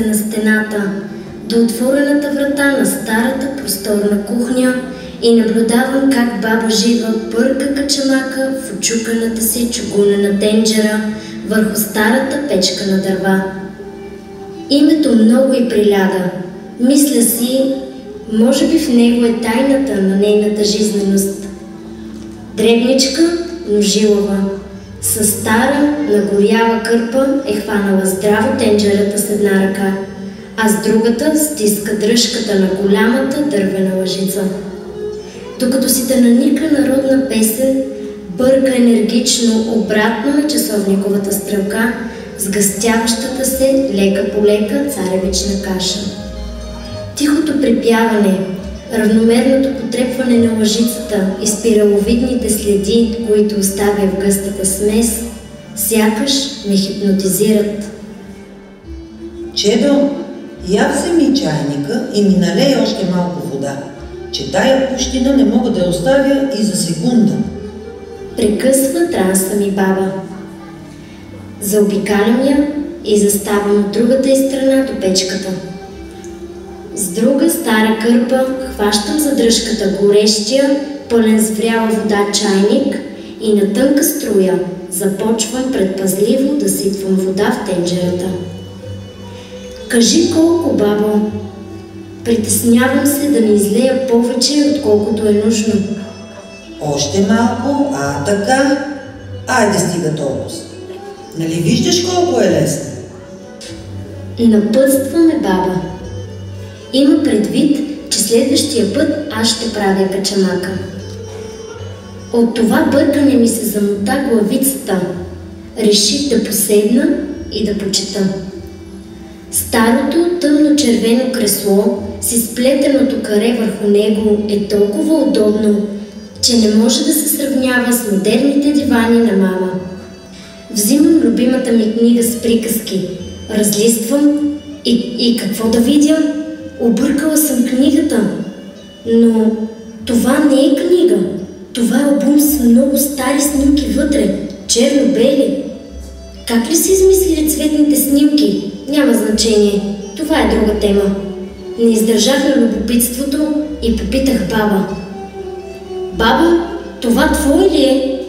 на стената до отворената врата на старата просторна кухня и наблюдавам как баба Жива бърка качамака в очуканата си чугунена тенджера върху старата печка на дърва. Името много й приляга. Мисля си, може би в него е тайната на нейната жизненост. Дребничка, но жилава. Със стара, нагоряла кърпа е хванала здраво тенджерата с една ръка, а с другата стиска дръжката на голямата дървена лъжица. Докато си да наника народна песен, бърка енергично обратно на часовниковата стрелка с гъстяващата се лека по лека царевична каша. Тихото припяване, равномерното потрепване на лъжицата и спираловидните следи, които оставя в гъстата смес, сякаш ме хипнотизират. Чедо, я вземи чайника и ми налей още малко вода, че тая пущина не мога да я оставя и за секунда. Прекъсва транса ми баба. Заобикалям я и заставам от другата й страна до печката. С друга стара кърпа хващам за дръжката горещия, пълен с вряла вода чайник и на тънка струя започвам предпазливо да сипвам вода в тенджерата. Кажи колко, бабо. Притеснявам се да не излея повече, отколкото е нужно. Още малко, така. Айде стига толкова. Нали виждаш колко е лесно? Напътстваме, баба. Има предвид, че следващия път аз ще правя качамака. От това бъркане ми се замота главицата. Реших да поседна и да почета. Старото тъмно-червено кресло с изплетеното каре върху него е толкова удобно, че не може да се сравнява с модерните дивани на мама. Взимам любимата ми книга с приказки, разлиствам и какво да видя? Объркала съм книгата, но това не е книга. Това е албум с много стари снимки вътре, черно-бели. Как ли са измислили цветните снимки? Няма значение. Това е друга тема. Не издържах на любопитството и попитах баба. Баба, това твое ли е?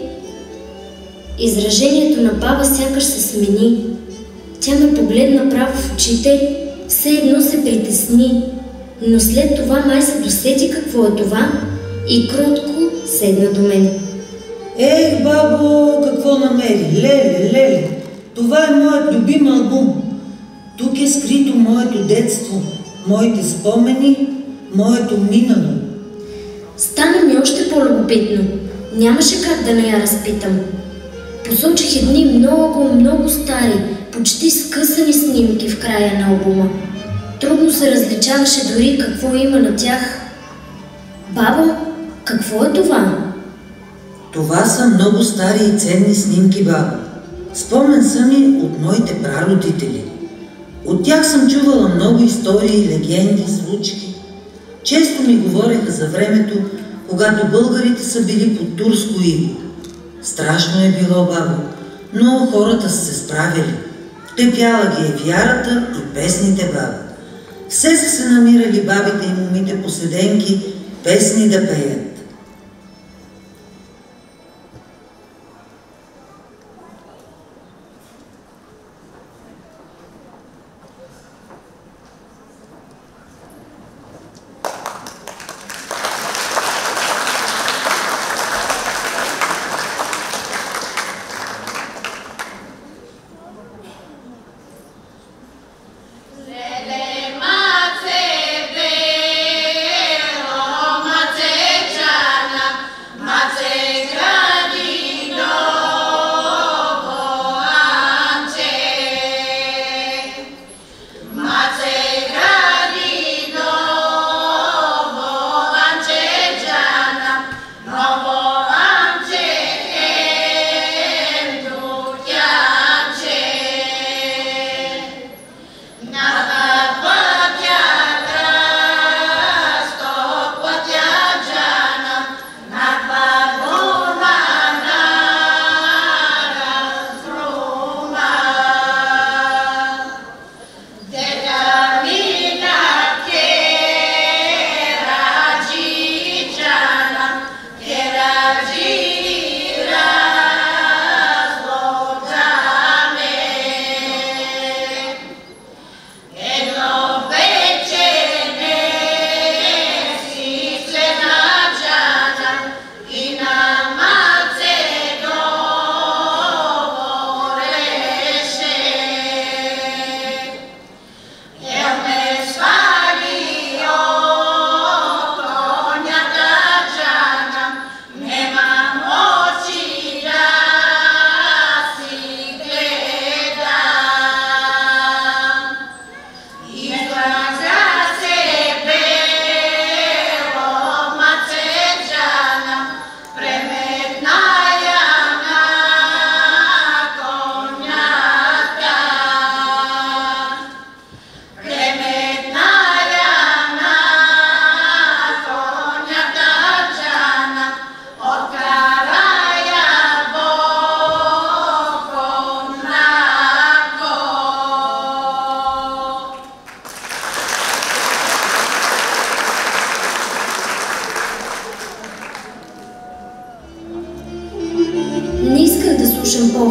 Изражението на баба сякаш се смени. Тя ме погледна право в очите, все едно се притесни, но след това май се досети какво е това и кротко седна до мен. Ех, бабо, какво намери? Леле, това е моят любим албум. Тук е скрито моето детство, моите спомени, моето минало. Стана ми още по-любопитно. Нямаше как да не я разпитам. Посочих едни много стари, почти скъсани снимки в края на албума. Трудно се различаваше дори какво има на тях. Баба, какво е това? Това са много стари и ценни снимки, баба. Спомен са ми от моите прародители. От тях съм чувала много истории, легенди, случки. Често ми говореха за времето, когато българите са били под турско иго. Страшно е било, бабо, но хората са се справили. Втепяла ги е вярата и песните, баба. Все са се намирали бабите и момите по седенки, песни да пеят.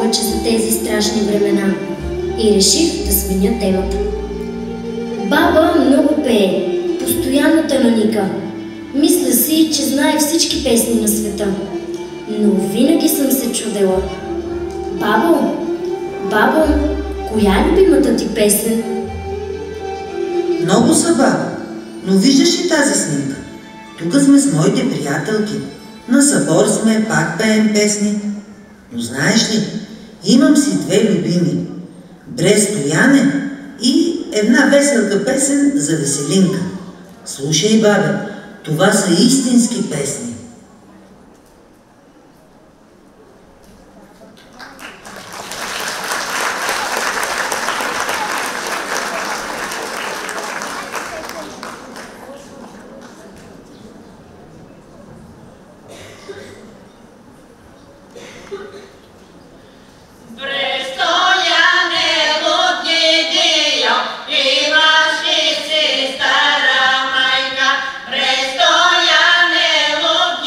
повече за тези страшни времена и реших да сменя темата. Баба много пее, постоянно те наника. Мисля си, че знае всички песни на света, но винаги съм се чудела. Бабо, коя е любимата ти песен? Много са, баба, но виждаш ли тази снимка? Тук сме с моите приятелки. На събор сме, пак пеем песни. Но знаеш ли, имам си две любими. Бре Стояне и една веселка песен за Веселинка. Слушай, бабе, това са истински песни. Престояне, лук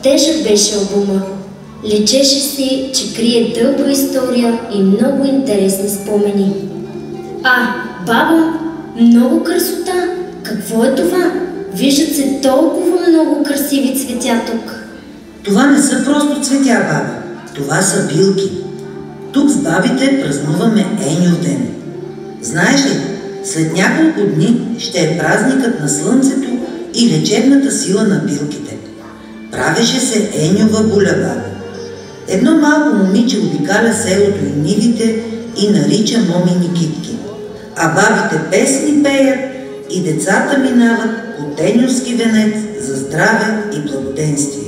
Тежък беше албума. Личеше си, че крие дълга история и много интересни спомени. Баба, много красота! Какво е това? Виждат се толкова много красиви цветя тук. Това не са просто цветя, баба. Това са билки. Тук с бабите празнуваме Еньов ден. Знаеш ли, след няколко дни ще е празникът на слънцето и лечебната сила на билките. Правеше се Еньова буля, баба. Едно малко момиче обикаля селото и нивите и нарича момини китки. А бабите песни пеят и децата минават под еньовски венец за здраве и благоденствие.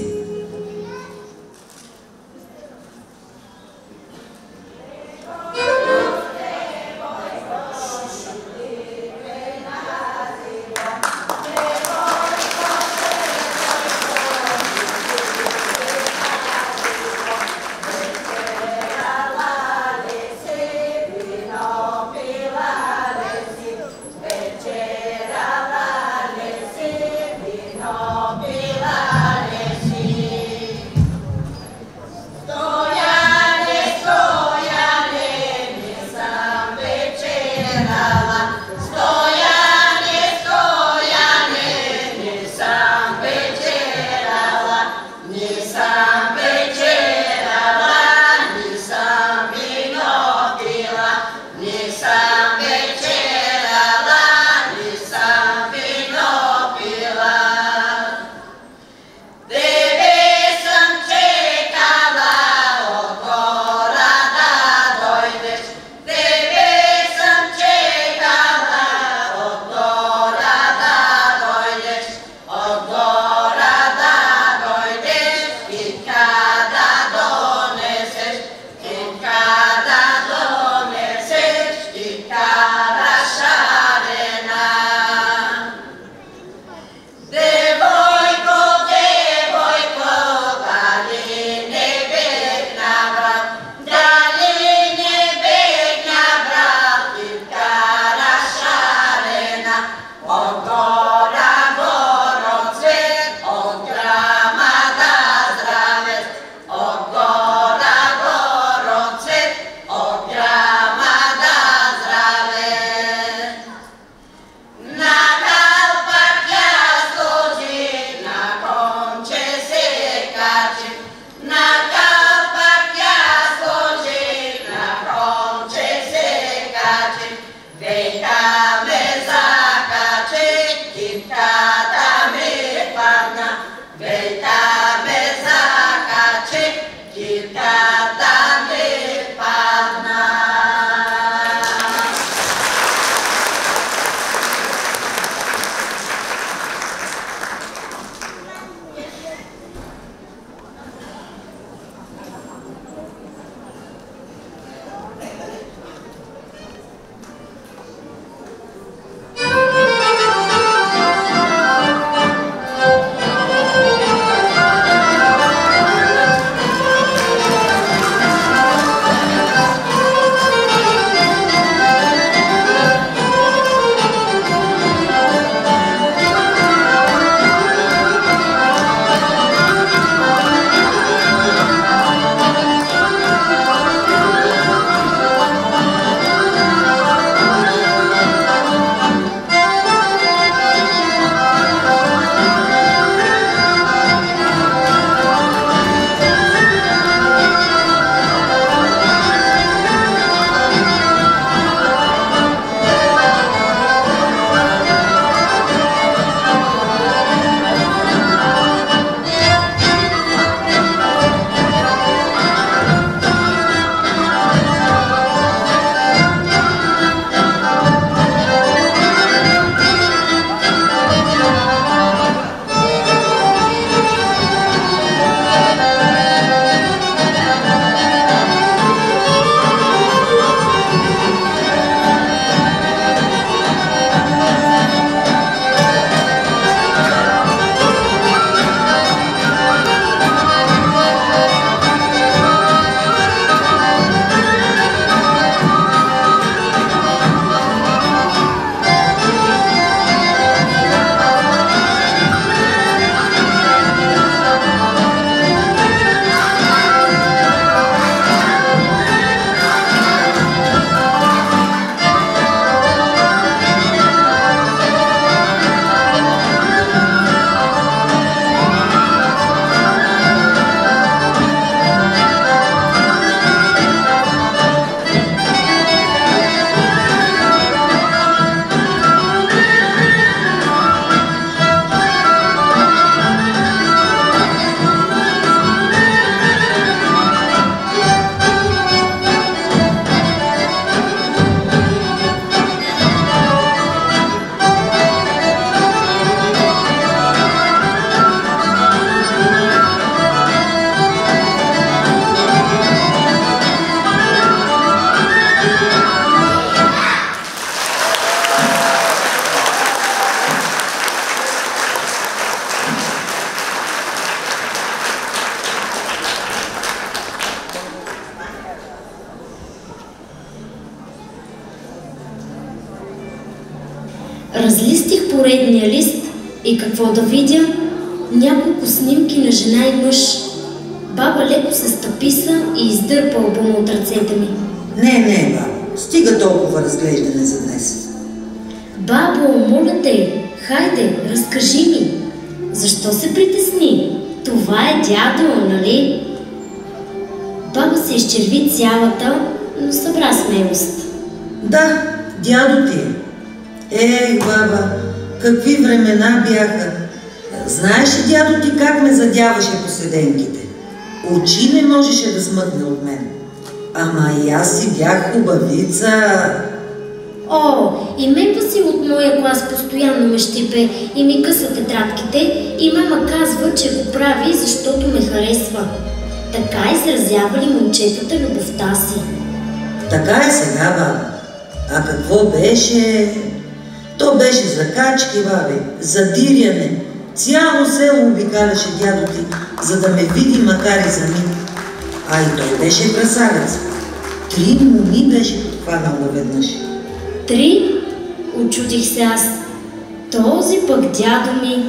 Разлистих поредния лист и какво да видя? Няколко снимки на жена и мъж. Баба леко се стъписа и издърпа албума от ръцете ми. Не, бабо, стига толкова разглеждане за днес. Бабо, моля те, хайде, разкажи ми. Защо се притесни? Това е дядо, нали? Баба се изчерви цялата, но събра смелост. Да, дядо ти е. Баба, какви времена бяха. Знаеш ли, дядо ти, как ме задяваше по седенките? Очи не можеше да смъкне от мен. Ама и аз си бях хубавица. О, и мен си от моя клас постоянно ме щипе и ми къса тетрадките и мама казва, че го прави, защото ме харесва. Така изразявали момчетата любовта си. Така е сега, баба. А какво беше? То беше за качки, бабе, за диряне. Цяло село обикаляше дядо ти, за да ме види, макар и за миг. А и той беше красавец. 3 моми беше подхванала веднъж. 3? Очудих се аз. Този пък дядо ми.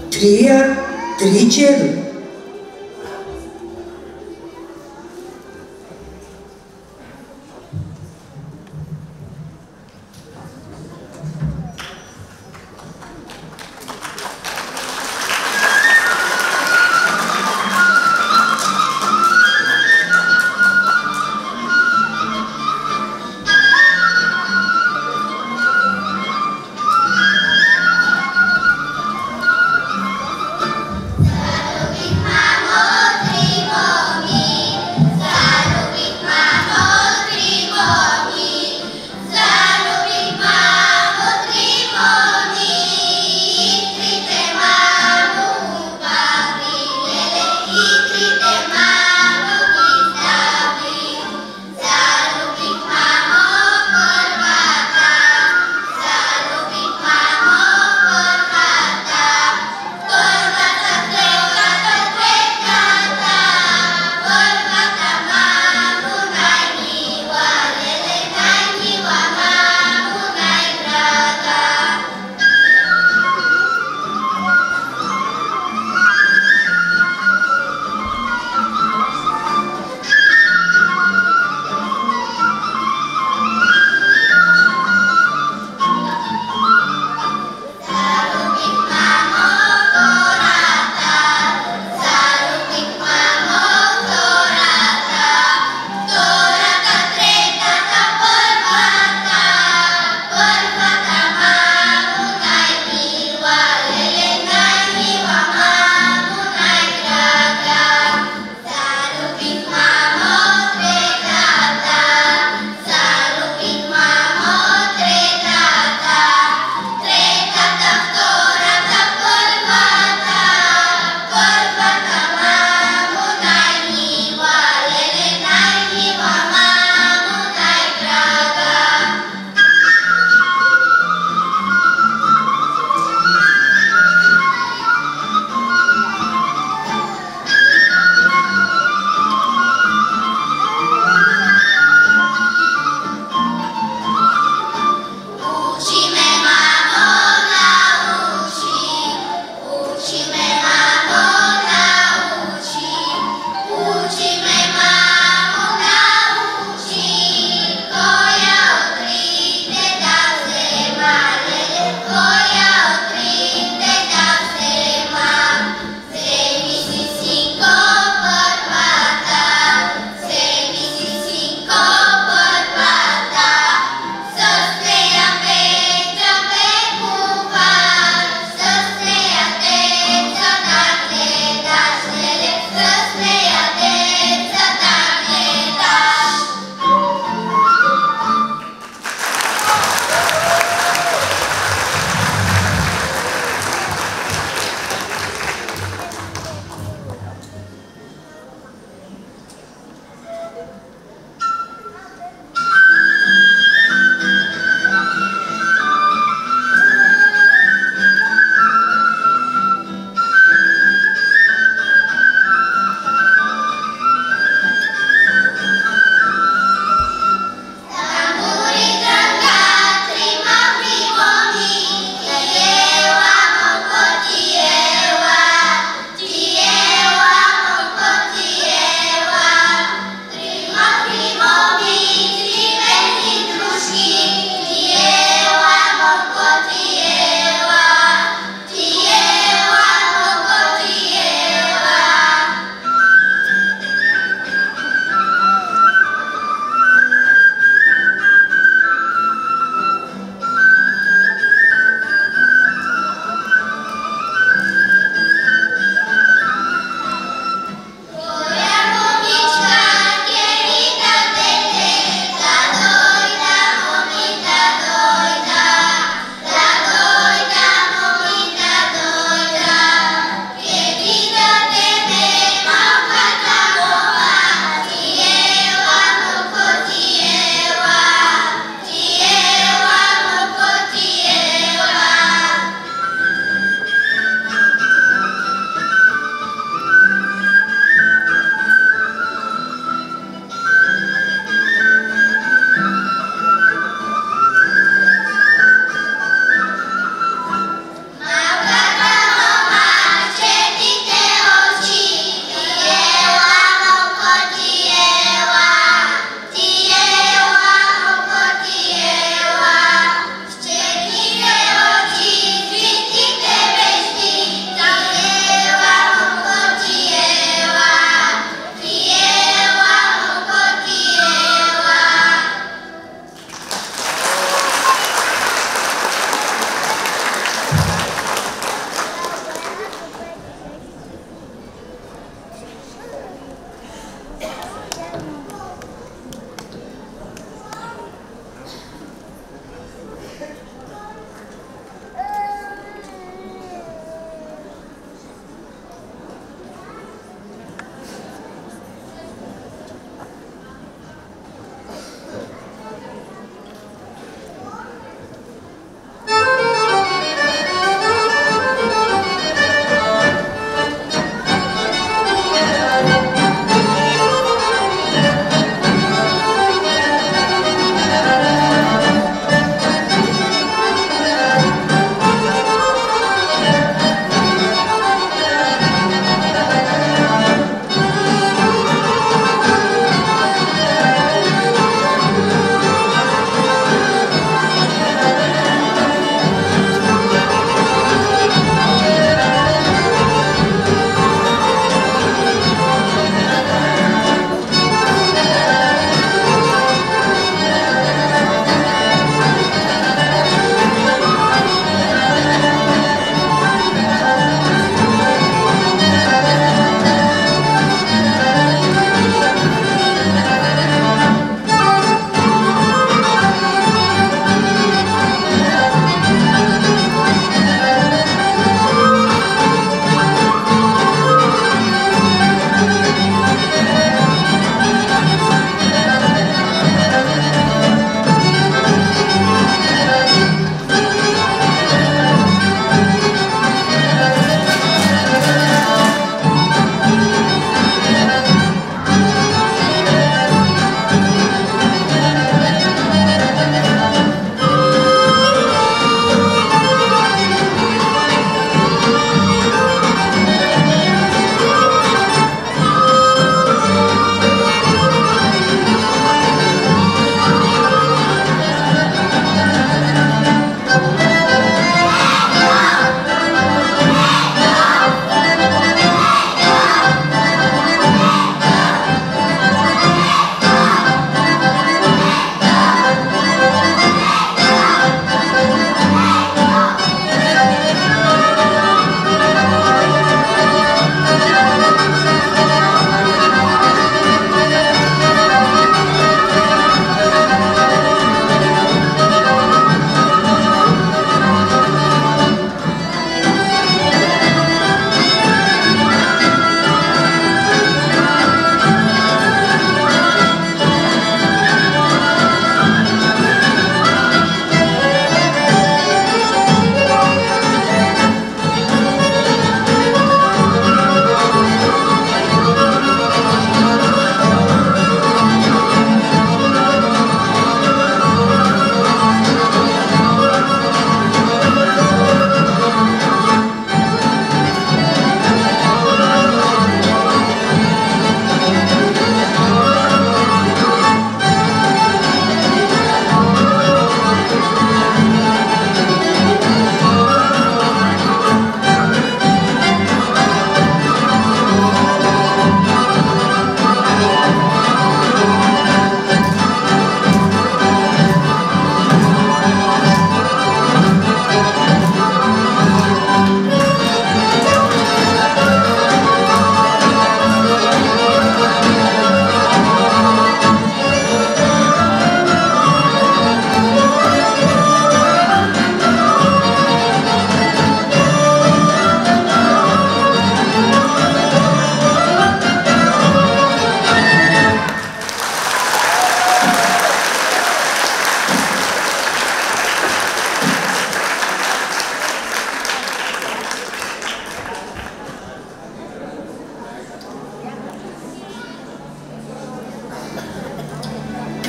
3 чедо.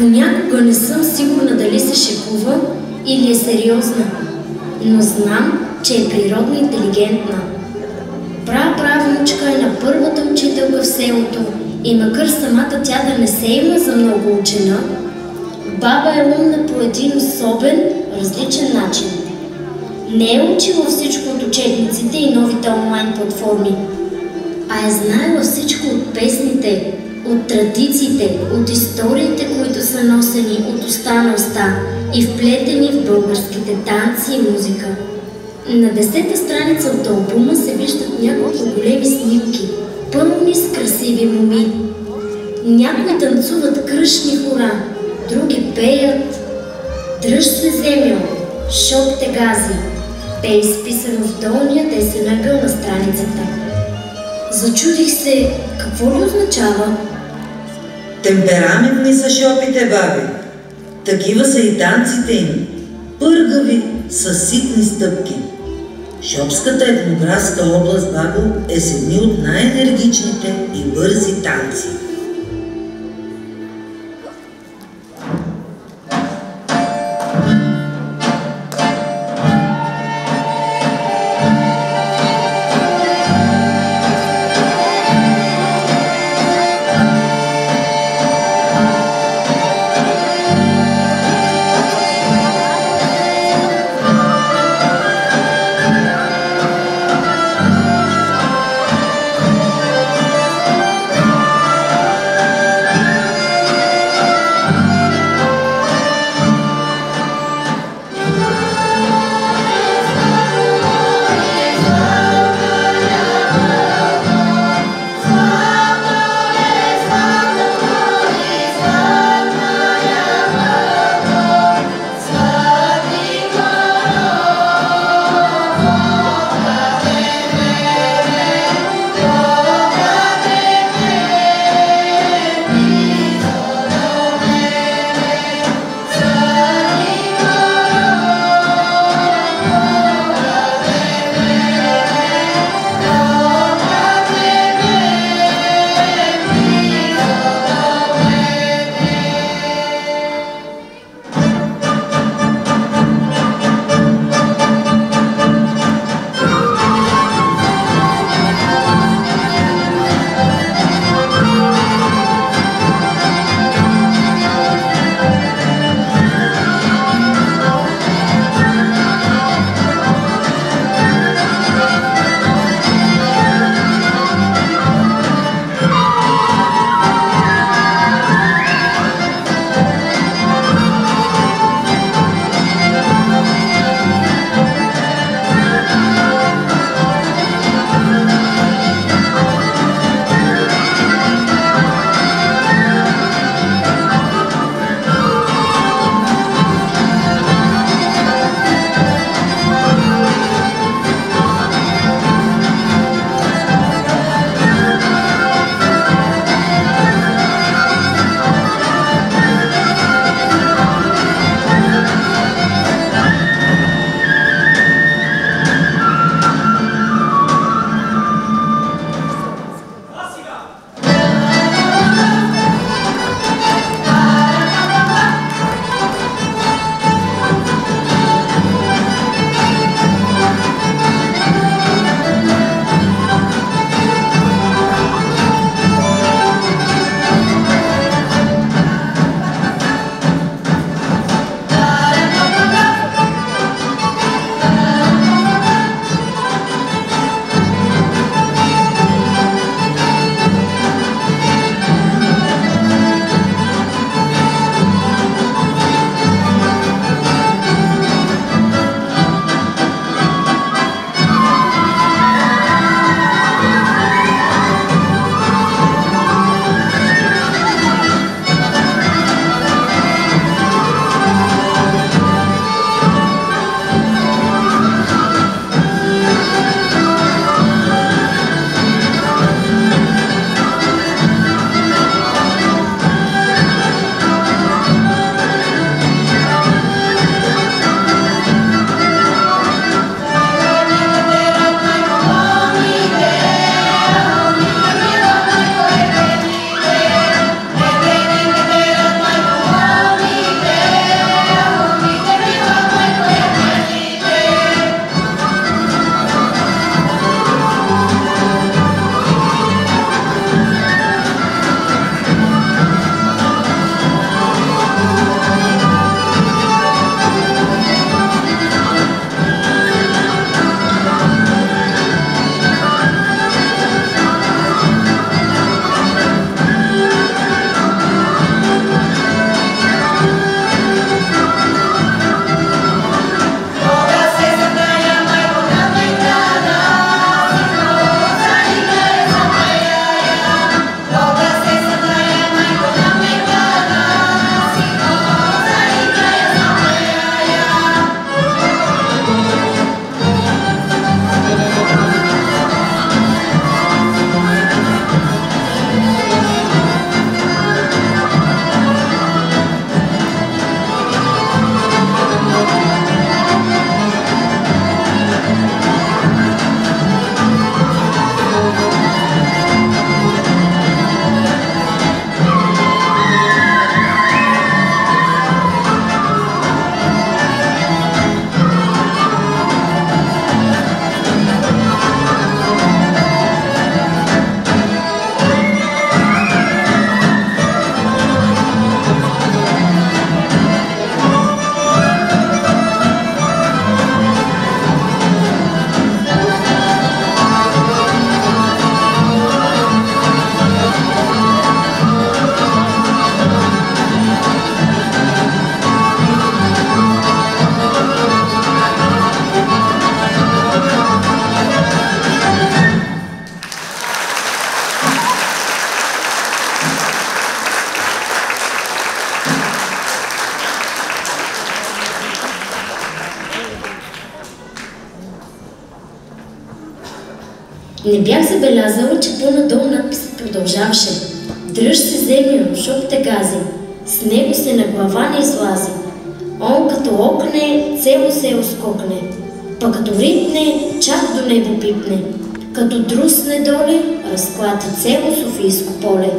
Понякога не съм сигурна дали се шегува или е сериозна, но знам, че е природно интелигентна. Правнучка е на първата учителка в селото и макар самата тя да не се има за много учена, баба е умна по един особен, различен начин. Не е учила всичко от учебниците и новите онлайн платформи, а е знаела всичко от песните, от традициите, от историите, които са носени от уста на уста и вплетени в българските танци и музика. На 10-та страница от албума се виждат няколко големи снимки, пълни с красиви моми. Някои танцуват кръшни хора, други пеят "Дръж се, земя, шок те гази", е изписано в долния десен ъгъл на страницата. Зачудих се, какво ли означава? Темпераментни са шопите, баби. Такива са и танците им. Пъргави, със ситни стъпки. Шопската етнографска област, бабо, е с едни от най-енергичните и бързи танци. Не бях забелязала, че по-надолу надписът продължаваше. Дръж се, землю, шоп те гази, с него се на глава не излази. Он като окне, цело село скокне, па като ритне, чак до небо пипне. Като друсне доле, разклати цело Софийско поле.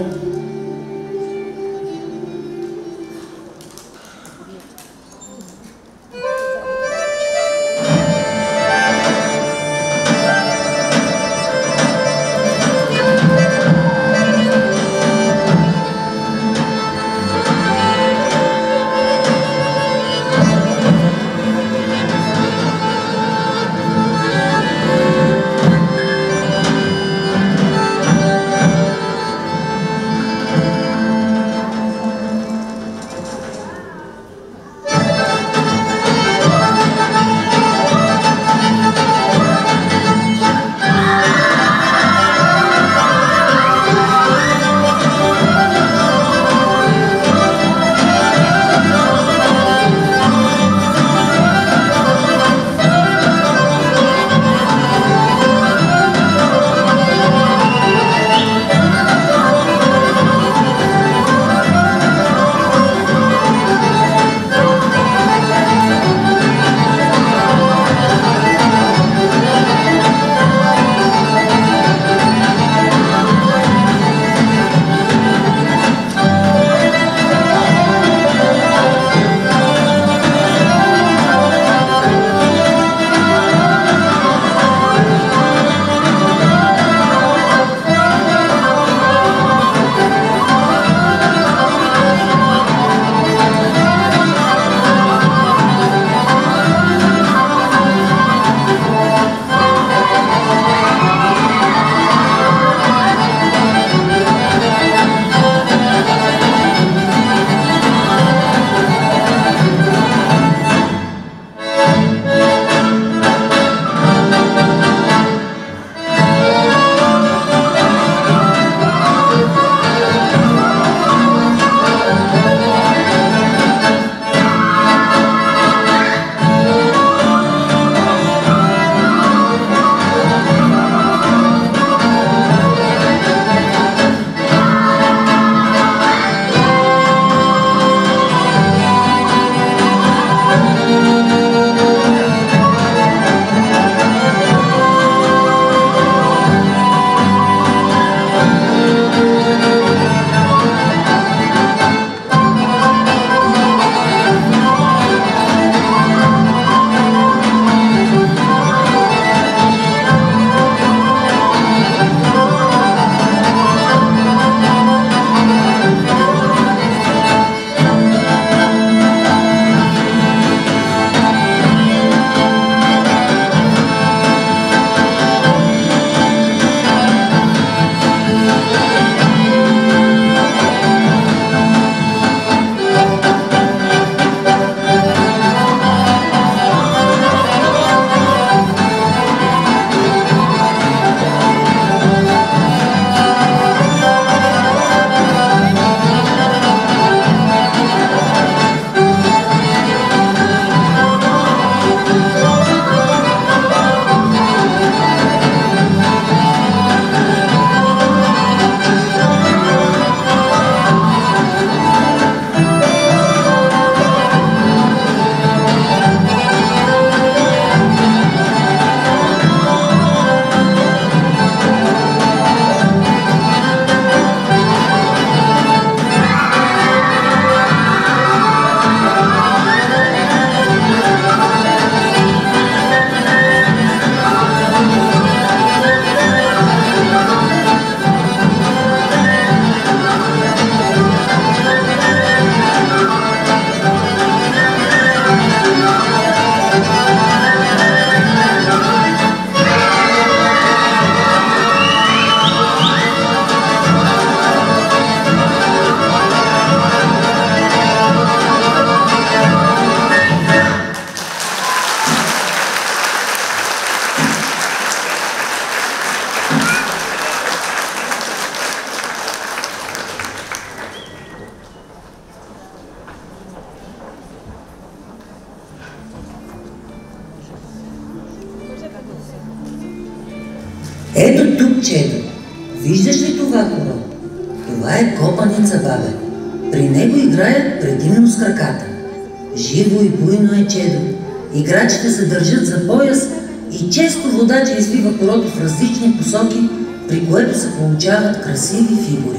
Ето тук, Чедо. Виждаш ли това коро? Това е копаница, бабе. При него играят предимно с краката. Живо и буйно е, Чедо. Играчите се държат за пояс и често водача извива корото в различни посоки, при което се получават красиви фигури.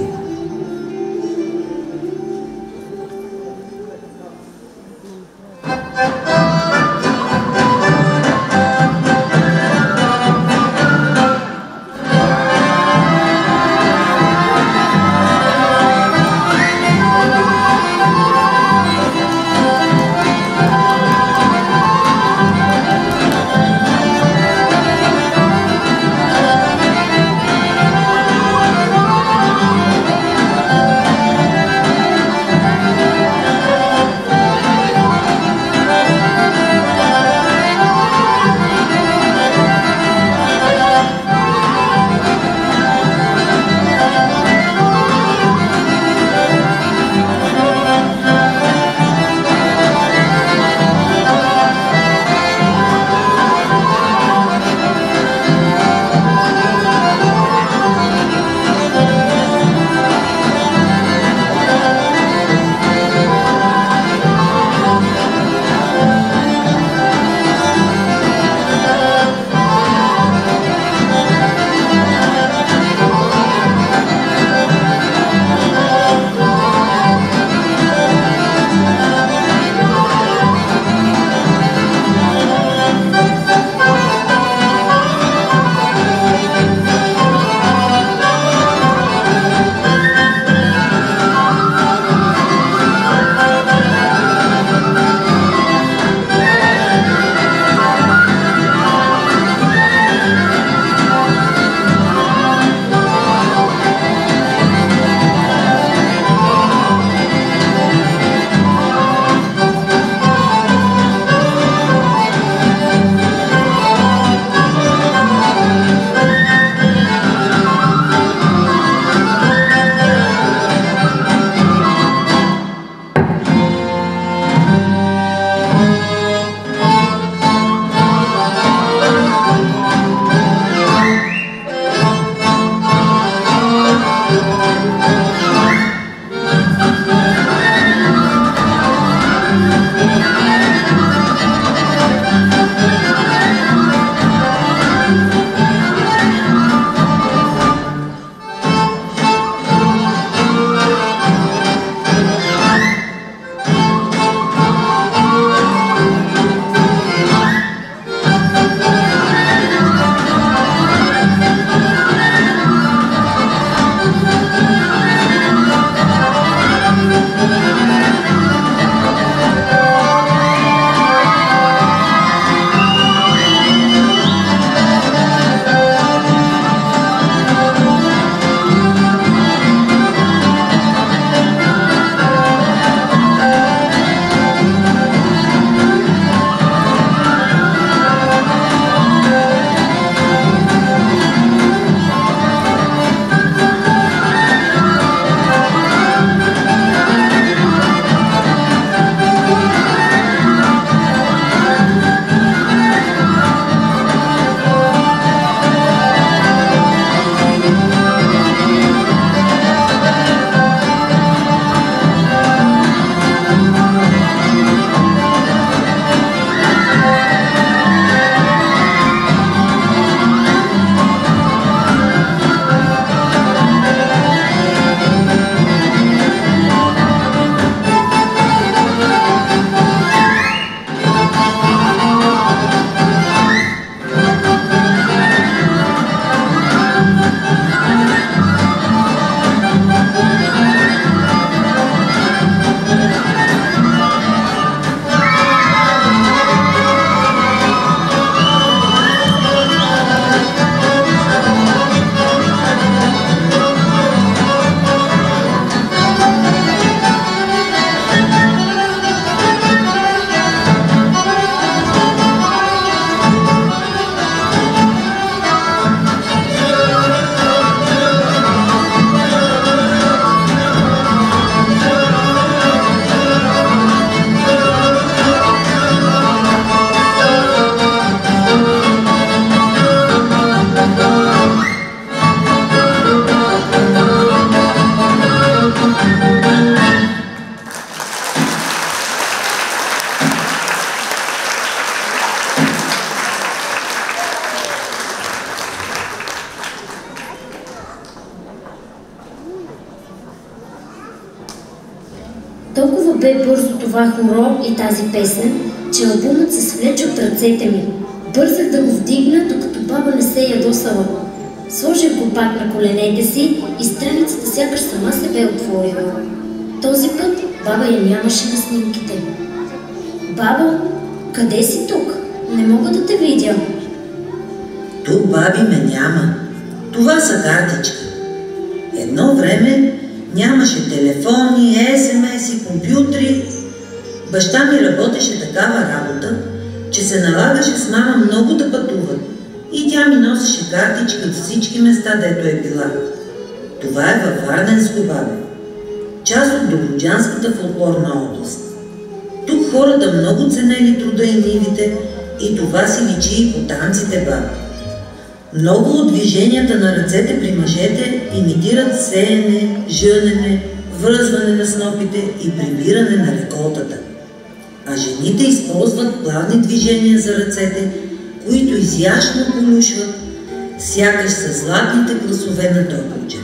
бе бързо това хоро и тази песен, че албумът се свлече от ръцете ми. Бързах да го вдигна, докато баба не се ядосала. Сложих го пак на коленете си и страницата сякаш сама се бе отворила. Този път баба я нямаше на снимките. Бабо, къде си тук? Не мога да те видя. Тук баби ме няма. Това са картички. Едно време нямаше телефони, СМС-и, компютри. Баща ми работеше такава работа, че се налагаше с мама много да пътуват и тя ми носеше картички от всички места, дето е била. Това е във Варденско, бабе, част от Добруджанската фолклорна област. Тук хората много ценели труда и нивите и това си личи и по танците, бабе. Много от движенията на ръцете при мъжете имитират сеене, жънене, връзване на снопите и прибиране на реколтата. А жените използват плавни движения за ръцете, които изящно полюшват, сякаш са златните гласове на Добруджа.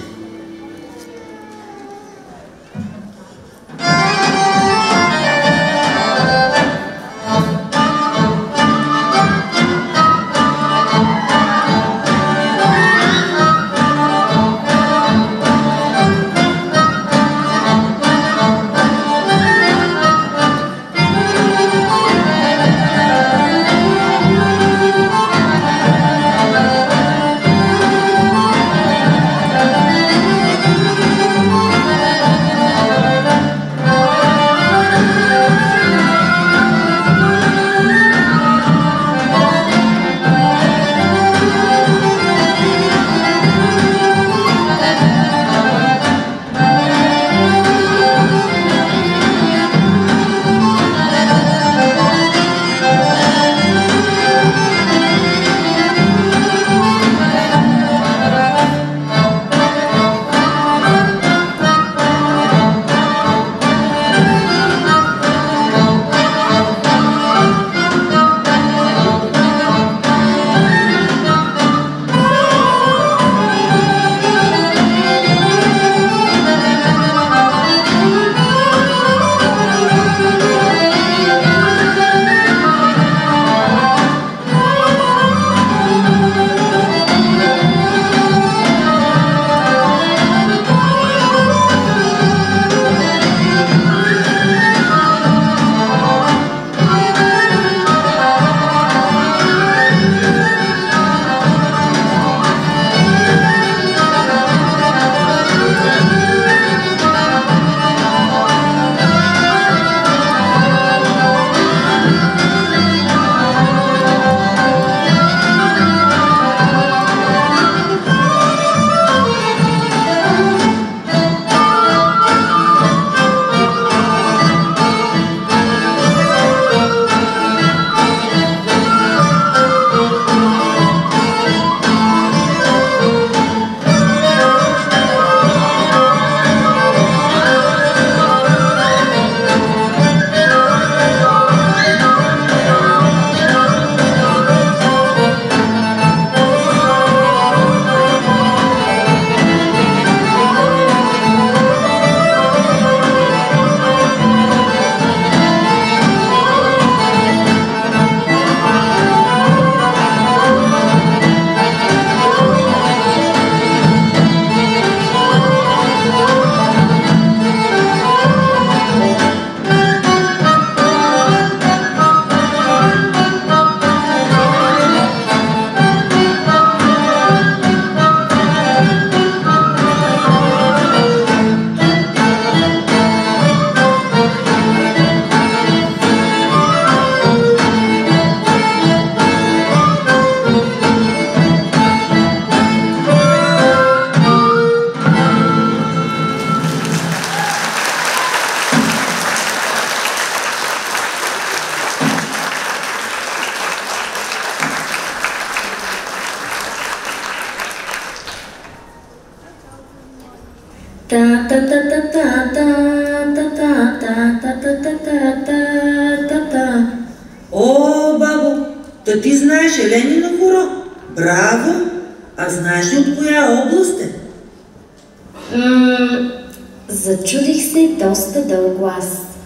О, бабо, та ти знаеш Еленино хоро? Браво! А знаеш ли от коя област е? Зачудих се доста дълго аз.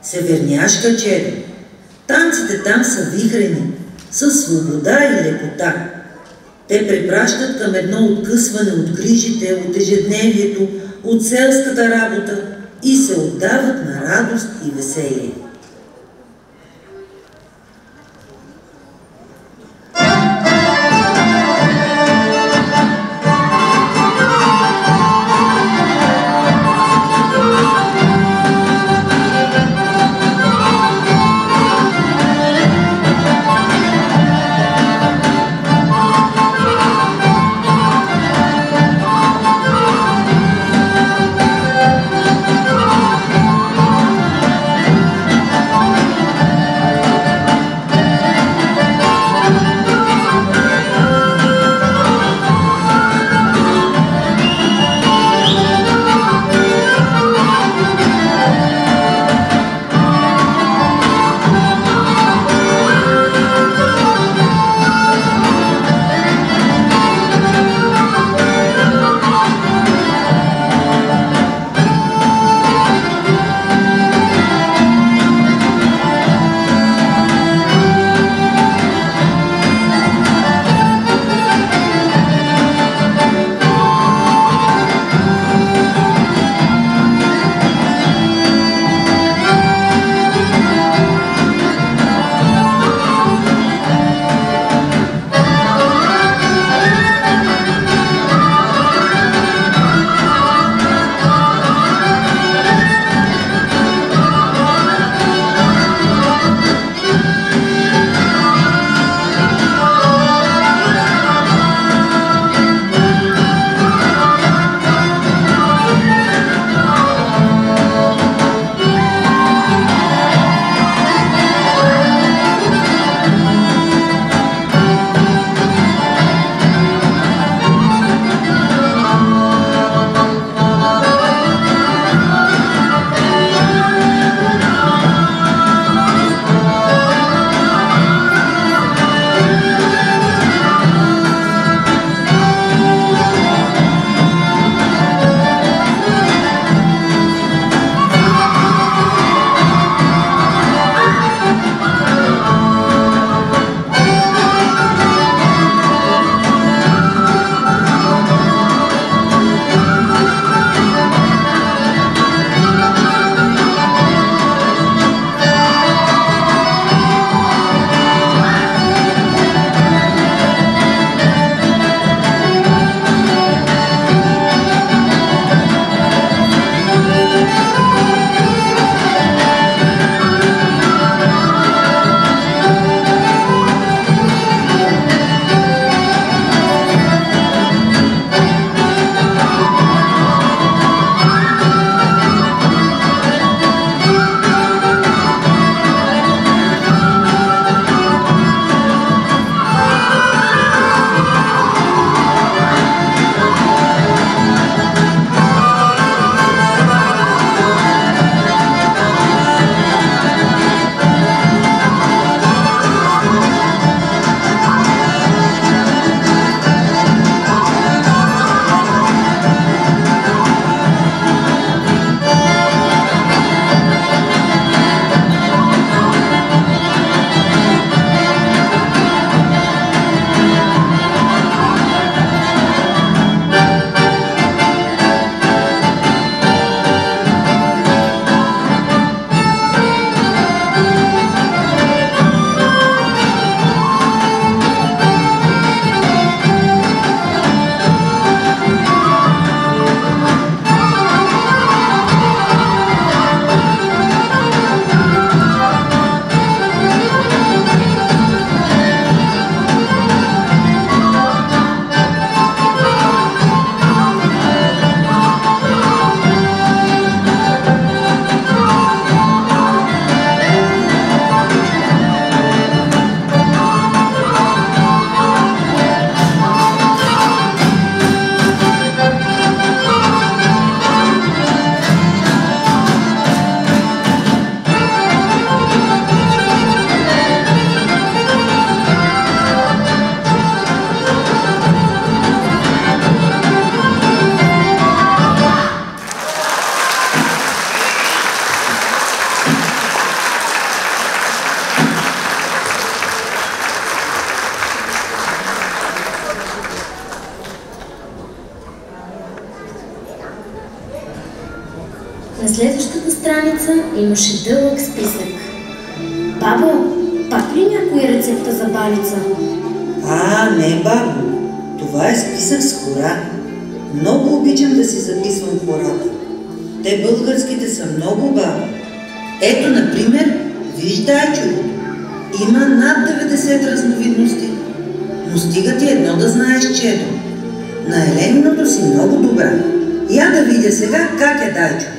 Северняшка чедо. Танците там са вихрени, със свобода и лекота. Те препращат към едно откъсване от грижите, от ежедневието, от селската работа и се отдават на радост и веселие. На следващата страница имаше дълъг списък. Бабо, пак ли някоя рецепта за баница? Не, бабо. Това е списък с хора. Много обичам да си записвам хората. Те българските са много, бабо. Ето, например, виж дайчовото. Има над 90 разновидности. Но стига ти едно да знаеш, чедо. На Елениното си много добра. Я да видя сега как е дайчовото.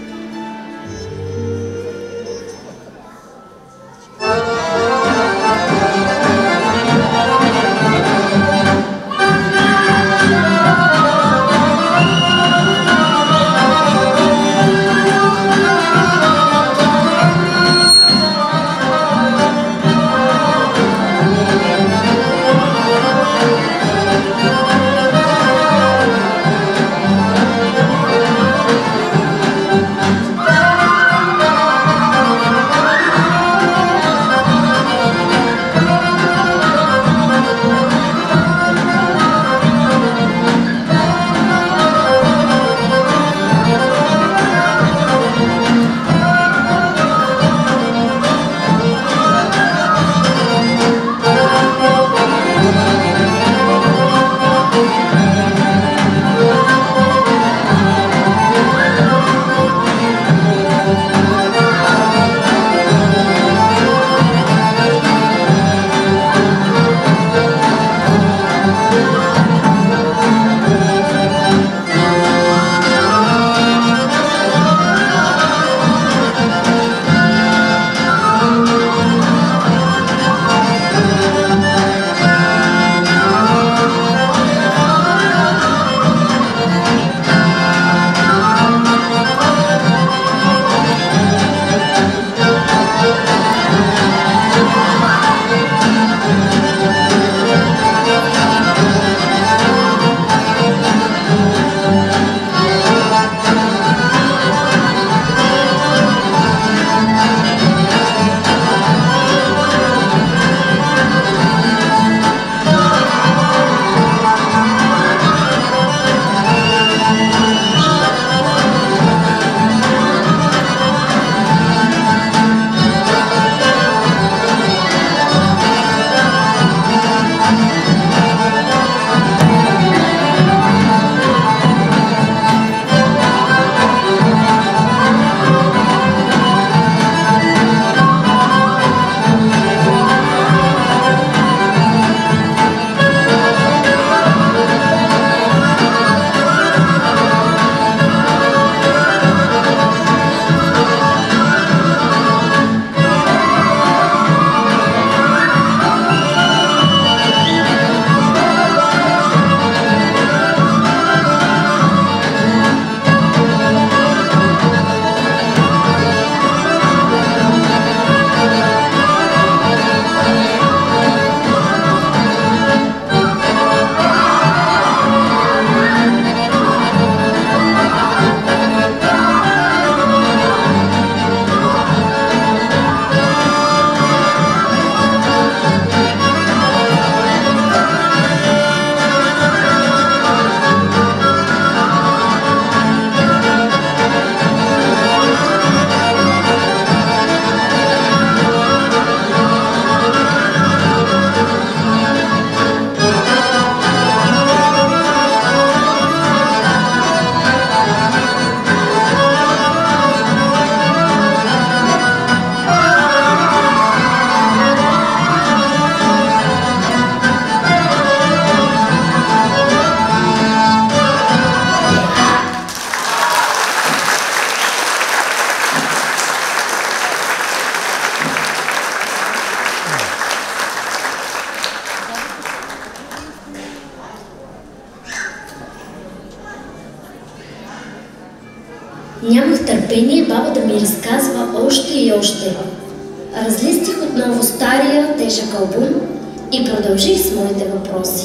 Нямах търпение баба да ми разказва още и още. Разлистих отново стария тежък албум и продължих с моите въпроси.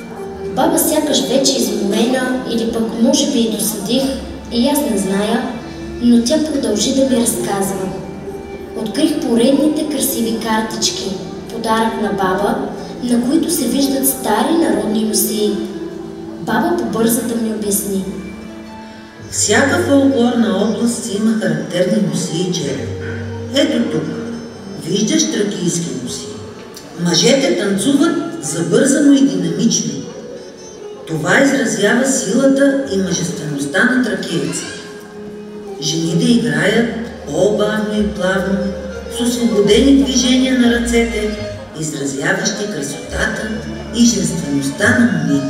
Баба сякаш вече изморена или пък може би и досадих, и аз не зная, но тя продължи да ми разказва. Открих поредните красиви картички, подарък на баба, на които се виждат стари народни носии. Баба побърза да ми обясни. Всяка фолклорна област си има характерни носии и черни. Ето тук, виждаш тракийски носии. Мъжете танцуват забързано и динамично. Това изразява силата и мъжествеността на тракиеца. Жените играят по-бавно и плавно, с освободени движения на ръцете, изразяващи красотата и женствеността на момите.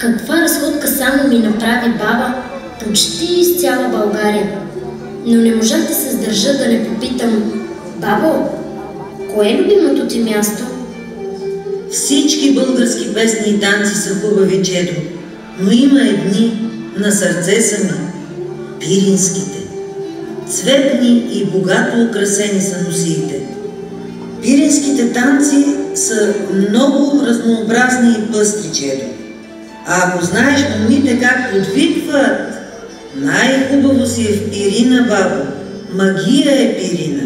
Каква разходка само ми направи баба почти из цяла България. Но не можах да се сдържа да не попитам: бабо, кое е любимото ти място? Всички български песни и танци са хубави, чедо, но има едни на сърце са ми – пиринските. Цветни и богато украсени са носиите. Пиринските танци са много разнообразни и пъстри, чедо. А ако знаеш момите как подвикват, най-хубаво си е в Пирина, бабо. Магия е Пирина.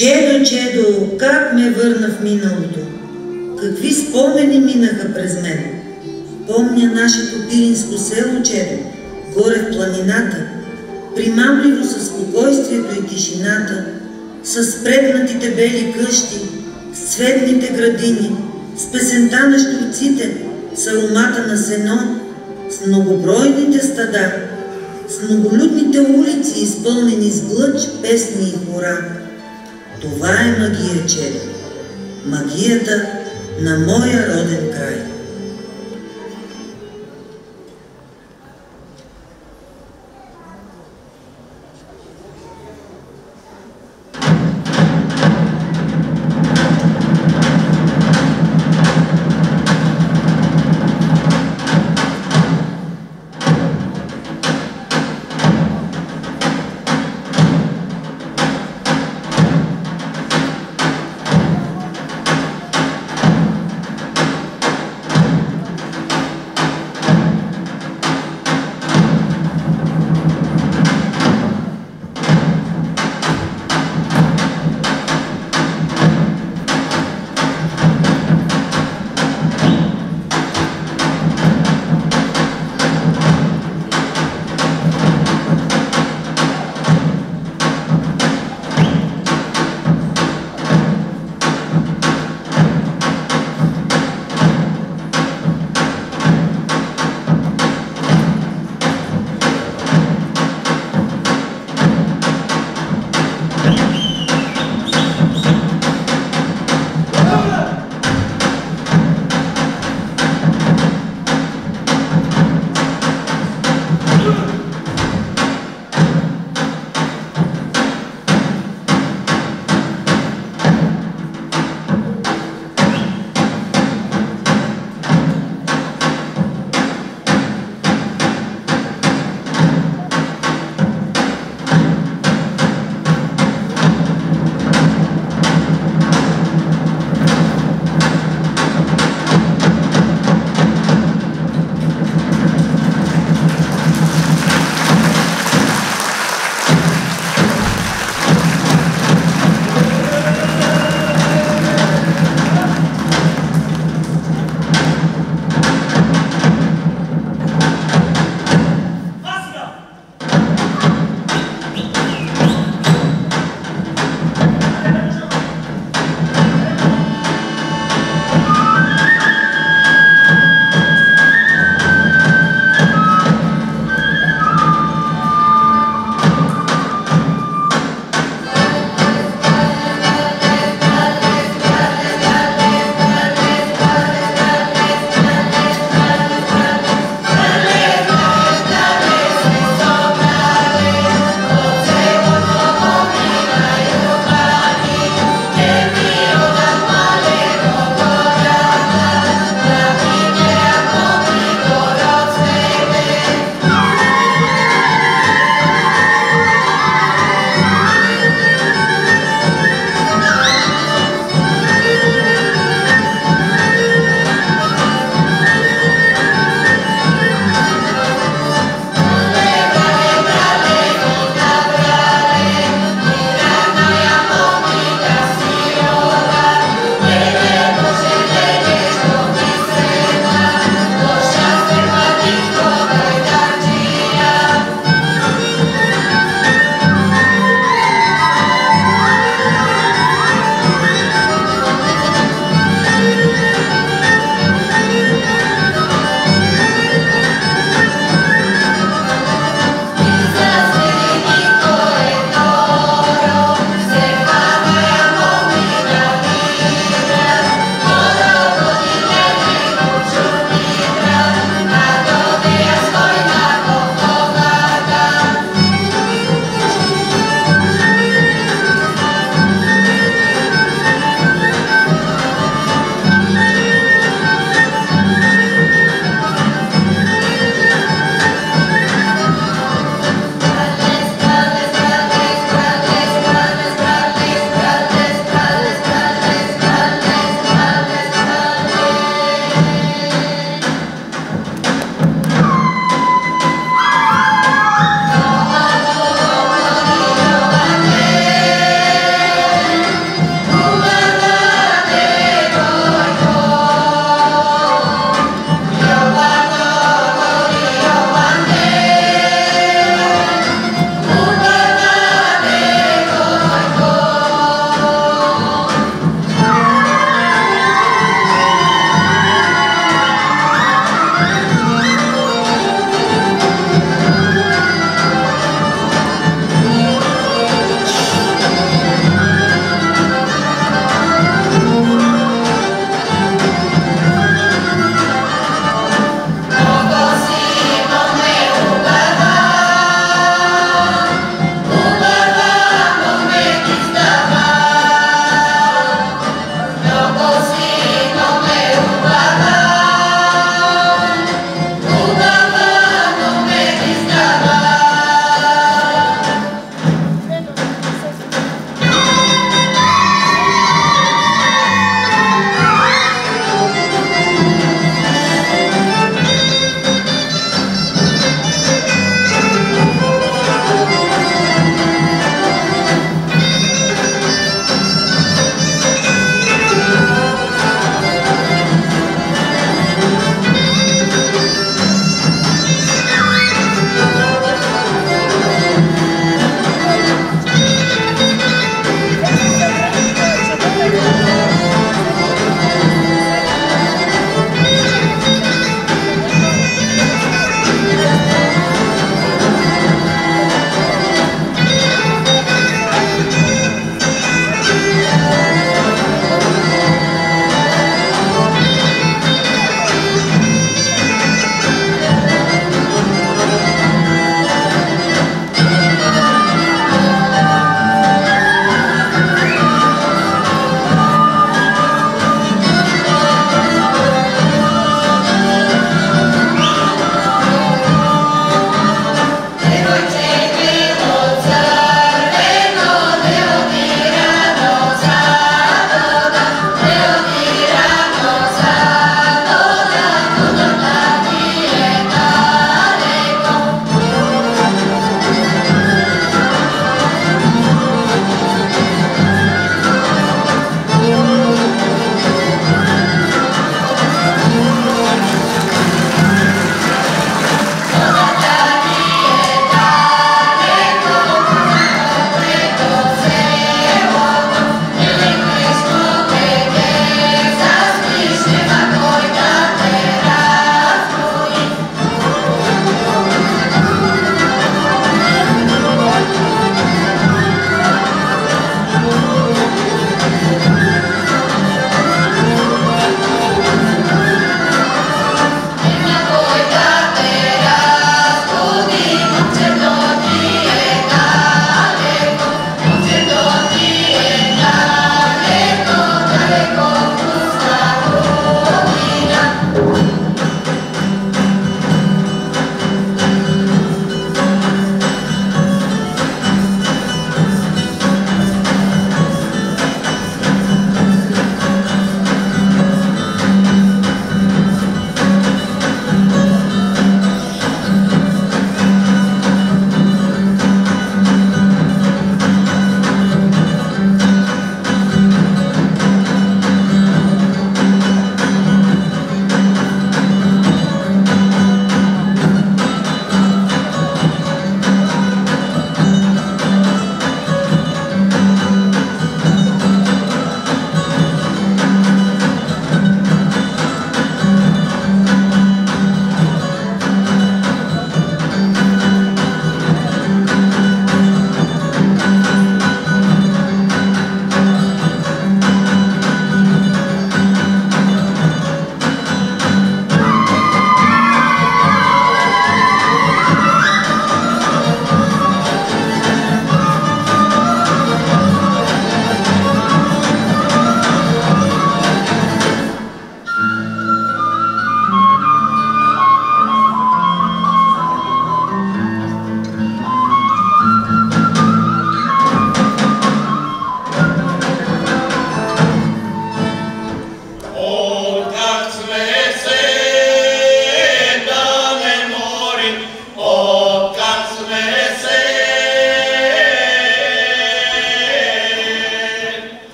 Чедо, Чедо, как ме върна в миналото! Какви спомени минаха през мен! Помня нашето пиринско село, Чедо, горе в планината, примамливо със спокойствието и тишината, с прегнатите бели къщи, с цветните градини, с песента на щурците, с аромата на сено, с многобройните стада, с многолюдните улици, изпълнени с глъч, песни и хора. Това е магия, Чедо. Магията на моя роден край.